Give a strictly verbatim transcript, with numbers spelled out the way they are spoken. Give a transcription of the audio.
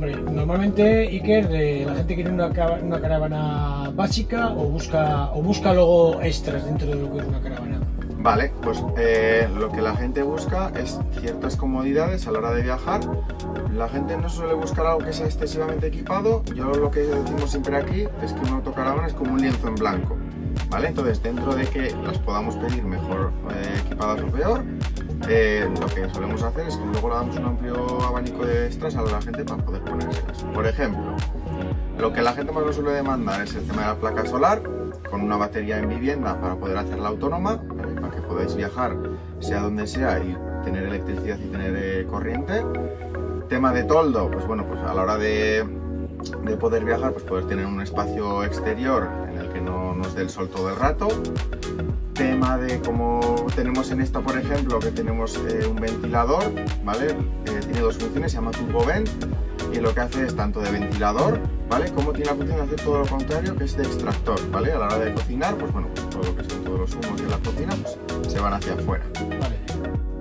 Hombre, normalmente, Iker, eh, la gente quiere una, una caravana básica o busca, o busca luego extras dentro de lo que es una caravana. Vale, pues eh, lo que la gente busca es ciertas comodidades a la hora de viajar. La gente no suele buscar algo que sea excesivamente equipado. Yo lo que decimos siempre aquí es que una autocaravana es como un lienzo en blanco, ¿vale? Entonces, dentro de que las podamos pedir mejor eh, equipadas o peor, eh, lo que solemos hacer es que luego le damos un amplio abanico de extras a la gente para poder ponérselas. Por ejemplo, lo que la gente más nos suele demandar es el tema de la placa solar, con una batería en vivienda para poder hacerla autónoma, ¿vale? Para que podáis viajar sea donde sea y tener electricidad y tener eh, corriente. Tema de toldo, pues bueno, pues a la hora de, de poder viajar, pues poder tener un espacio exterior en el que no nos dé el sol todo el rato. Tema de como tenemos en esta, por ejemplo, que tenemos eh, un ventilador, ¿vale? Eh, tiene dos funciones, se llama Turbo Vent, y lo que hace es tanto de ventilador, ¿vale? Como tiene la función de hacer todo lo contrario, que es de extractor, ¿vale? A la hora de cocinar, pues bueno, pues todo lo que son todos los humos de la cocina, pues se van hacia afuera. Vale.